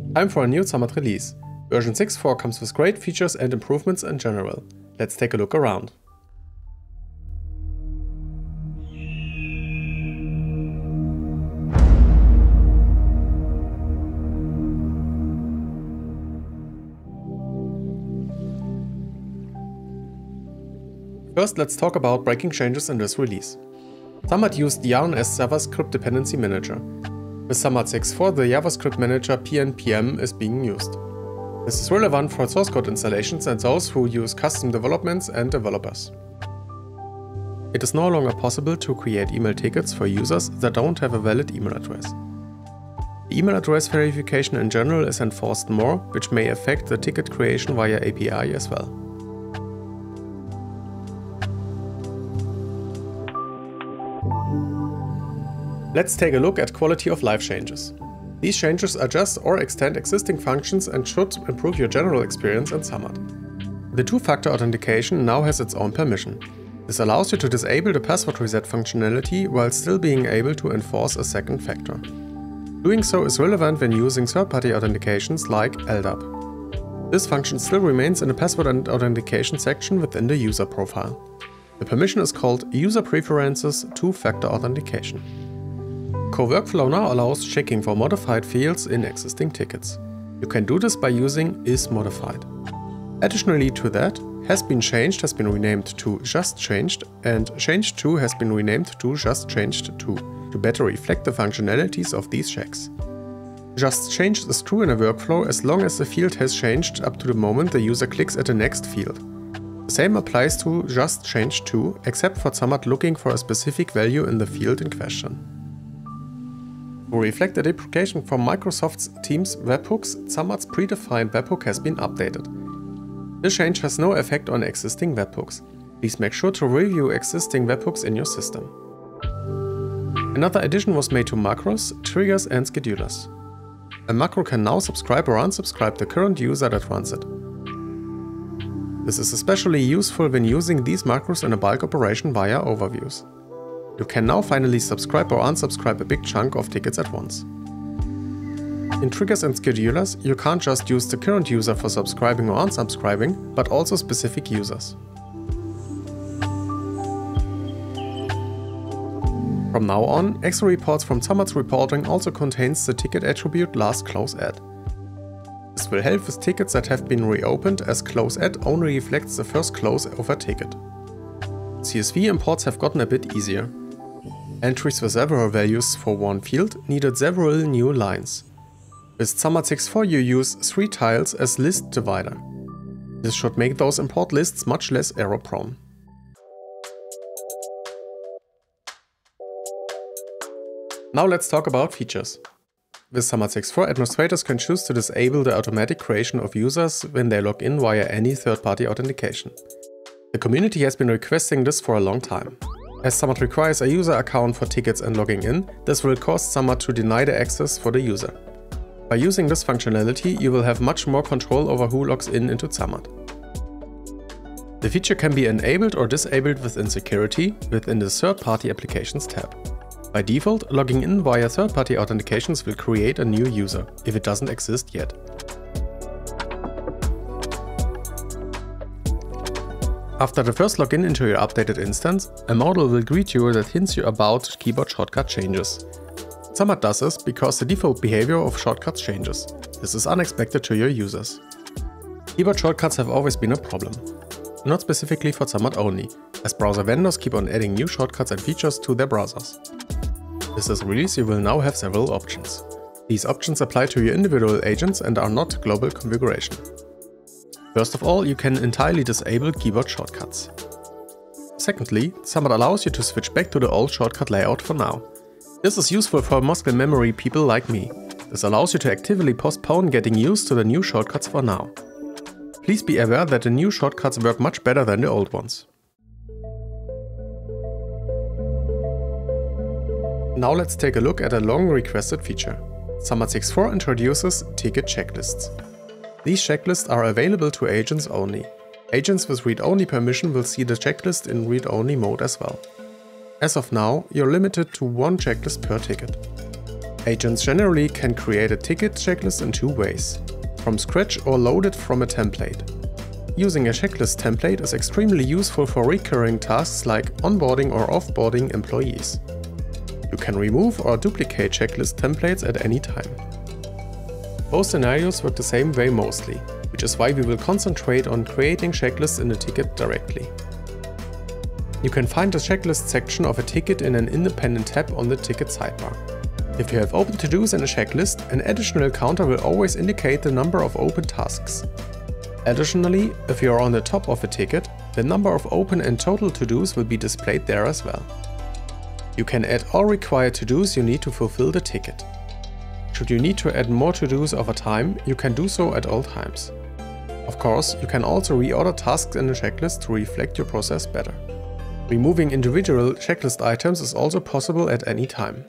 Time for a new Zammad release. Version 6.4 comes with great features and improvements in general. Let's take a look around. First, let's talk about breaking changes in this release. Zammad used the yarn as JavaScript dependency manager. With Zammad 6.4, the JavaScript manager PNPM is being used. This is relevant for source code installations and those who use custom developments and developers. It is no longer possible to create email tickets for users that don't have a valid email address. The email address verification in general is enforced more, which may affect the ticket creation via API as well. Let's take a look at quality of life changes. These changes adjust or extend existing functions and should improve your general experience in Zammad. The two-factor authentication now has its own permission. This allows you to disable the password reset functionality while still being able to enforce a second factor. Doing so is relevant when using third-party authentications like LDAP. This function still remains in the password and authentication section within the user profile. The permission is called User Preferences Two-Factor Authentication. Core Workflow now allows checking for modified fields in existing tickets. You can do this by using isModified. Additionally to that, has been changed has been renamed to just changed, and changed to has been renamed to just changed to better reflect the functionalities of these checks. Just changed is true in a workflow as long as the field has changed up to the moment the user clicks at the next field. The same applies to just changed to, except for Zammad looking for a specific value in the field in question. To reflect the deprecation from Microsoft's Teams webhooks, Zammad's predefined webhook has been updated. This change has no effect on existing webhooks. Please make sure to review existing webhooks in your system. Another addition was made to macros, triggers and schedulers. A macro can now subscribe or unsubscribe the current user that runs it. This is especially useful when using these macros in a bulk operation via overviews. You can now finally subscribe or unsubscribe a big chunk of tickets at once. In triggers and schedulers, you can't just use the current user for subscribing or unsubscribing, but also specific users. From now on, Excel reports from Zammad's reporting also contains the ticket attribute last close at. This will help with tickets that have been reopened, as close at only reflects the first close of a ticket. CSV imports have gotten a bit easier. Entries with several values for one field needed several new lines. With Zammad 6.4 you use 3 tiles as list divider. This should make those import lists much less error prone. Now let's talk about features. With Zammad 6.4 administrators can choose to disable the automatic creation of users when they log in via any third-party authentication. The community has been requesting this for a long time. As Zammad requires a user account for tickets and logging in, this will cause Zammad to deny the access for the user. By using this functionality, you will have much more control over who logs in into Zammad. The feature can be enabled or disabled within Security within the Third-Party Applications tab. By default, logging in via third-party authentications will create a new user, if it doesn't exist yet. After the first login into your updated instance, a modal will greet you that hints you about keyboard shortcut changes. Zammad does this because the default behavior of shortcuts changes. This is unexpected to your users. Keyboard shortcuts have always been a problem. Not specifically for Zammad only, as browser vendors keep on adding new shortcuts and features to their browsers. With this release you will now have several options. These options apply to your individual agents and are not global configuration. First of all, you can entirely disable keyboard shortcuts. Secondly, Zammad allows you to switch back to the old shortcut layout for now. This is useful for muscle memory people like me. This allows you to actively postpone getting used to the new shortcuts for now. Please be aware that the new shortcuts work much better than the old ones. Now let's take a look at a long requested feature. Zammad 6.4 introduces ticket checklists. These checklists are available to agents only. Agents with read-only permission will see the checklist in read-only mode as well. As of now, you're limited to one checklist per ticket. Agents generally can create a ticket checklist in two ways: from scratch or loaded from a template. Using a checklist template is extremely useful for recurring tasks like onboarding or offboarding employees. You can remove or duplicate checklist templates at any time. Both scenarios work the same way mostly, which is why we will concentrate on creating checklists in the ticket directly. You can find the checklist section of a ticket in an independent tab on the ticket sidebar. If you have open to-dos in a checklist, an additional counter will always indicate the number of open tasks. Additionally, if you are on the top of a ticket, the number of open and total to-dos will be displayed there as well. You can add all required to-dos you need to fulfill the ticket. Should you need to add more to-dos over time, you can do so at all times. Of course, you can also reorder tasks in the checklist to reflect your process better. Removing individual checklist items is also possible at any time.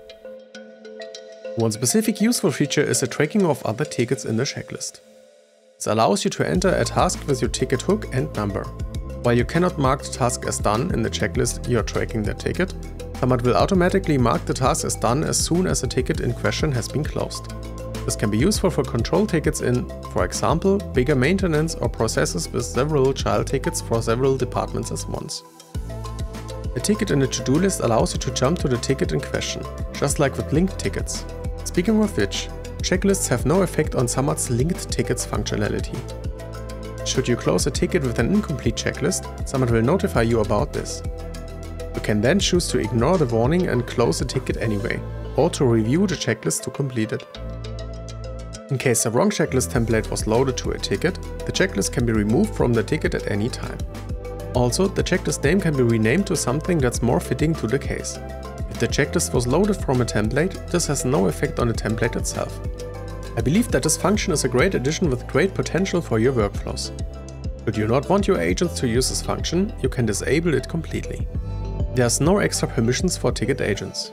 One specific useful feature is the tracking of other tickets in the checklist. This allows you to enter a task with your ticket hook and number. While you cannot mark the task as done in the checklist you are tracking the ticket, Zammad will automatically mark the task as done as soon as the ticket in question has been closed. This can be useful for control tickets in, for example, bigger maintenance or processes with several child tickets for several departments at once. A ticket in the to-do list allows you to jump to the ticket in question, just like with linked tickets. Speaking of which, checklists have no effect on Zammad's linked tickets functionality. Should you close a ticket with an incomplete checklist, Zammad will notify you about this. You can then choose to ignore the warning and close the ticket anyway, or to review the checklist to complete it. In case the wrong checklist template was loaded to a ticket, the checklist can be removed from the ticket at any time. Also, the checklist name can be renamed to something that's more fitting to the case. If the checklist was loaded from a template, this has no effect on the template itself. I believe that this function is a great addition with great potential for your workflows. Should you not want your agents to use this function, you can disable it completely. There's no extra permissions for ticket agents.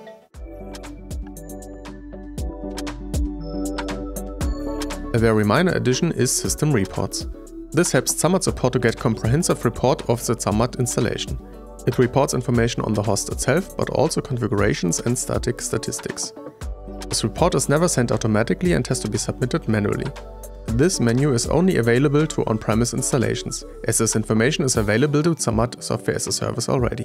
A very minor addition is system reports. This helps Zammad support to get comprehensive report of the Zammad installation. It reports information on the host itself, but also configurations and static statistics. This report is never sent automatically and has to be submitted manually. This menu is only available to on-premise installations, as this information is available to Zammad Software as a Service already.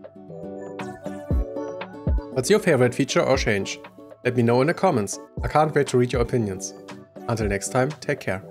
What's your favorite feature or change? Let me know in the comments. I can't wait to read your opinions. Until next time, take care.